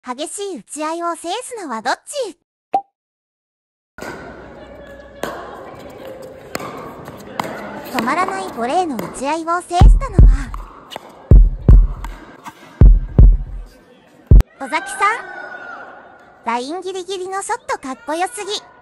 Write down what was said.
激しい打ち合いを制すのはどっち？止まらないボレーの打ち合いを制したのは尾崎さん。ラインギリギリのショットかっこよすぎ。